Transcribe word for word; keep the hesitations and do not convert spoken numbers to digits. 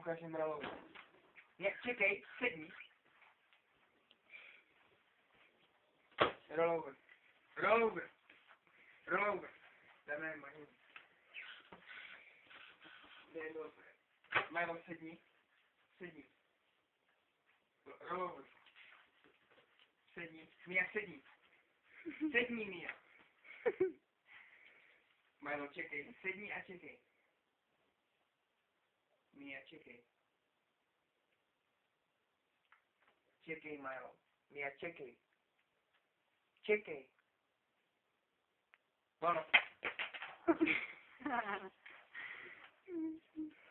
ukážem Rolovi. Ne, čekej, sedni. Rollover. Rollover. Rollover. Dáme Milo. Jde dobře. Milo, sedni. Sedni. Rollover. Sedni. Mia, sedni. Sedni, Mia. Milo, čekej. Sedni a čekej. Mia, čekej. Čekej, Milo. Mia, čekej. Čekej. Bueno.